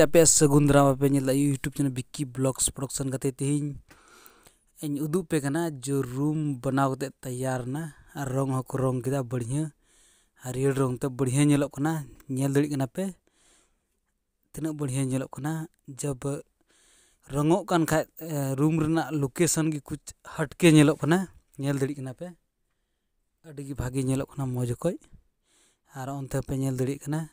ते पे सगुन दाराम पे YouTube channel Bikki blogs production करते तेहिं इन उदुग पे कना जो रूम बनाव ते तैयार ना और रंग हको रंग केदा बढ़िया हरियर रंग तो बढ़िया नेलोग कना नेल दड़ी कना पे तिना बढ़िया नेलोग कना जब रंगों कान खा रूम रना लोकेशन की कुछ हटके नेलोग कना नेल दड़ी कना पे अड़ी की भागी नेलोग कना मौज कोई और उनते पे नेल दड़ी कना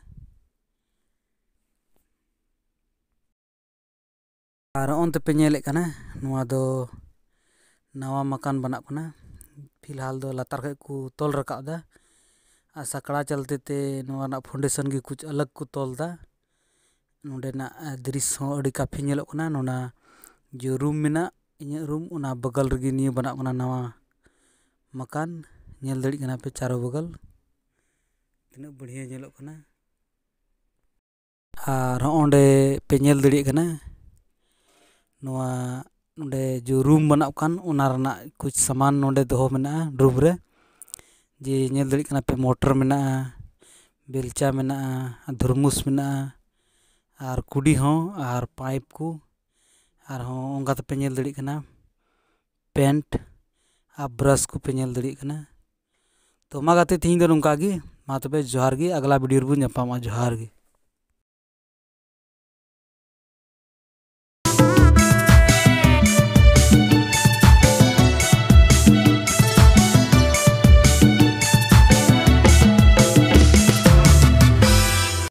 और उनते पे नेले कना नवा दो नवा मकान बना कना फिलहाल दो लतार खे को तोल रकाब दा और सकड़ा चलते ते नवा ना फाउंडेशन की कुछ अलग को तोल दा नोडे ना दृश्य हो अड़ी काफी नेलोग कना नोना जो रूम में इन रूम उना बगल रगी निये बना कना नवा मकान नेल दड़ी कना पे चारों बगल तिना बढ़िया नेलोग कना और ओंडे पे नेल दड़ी कना नवा नोडे जो रूम बना कान उना रना कुछ सामान नोडे दोहो मेना रूम रे जे नेल दड़ी कना पे मोटर मेना बेलचा मेना धर्मुस मेना और कुडी हो और पाइप को और हो ओंगा पे नेल दड़ी कना पेंट और ब्रश को पे नेल दड़ी कना तो मा गाते तीन दिन उनका गी मा तबे जोहार गी अगला वीडियो रे बो ᱧᱟᱯᱟᱢᱟ जोहार गी।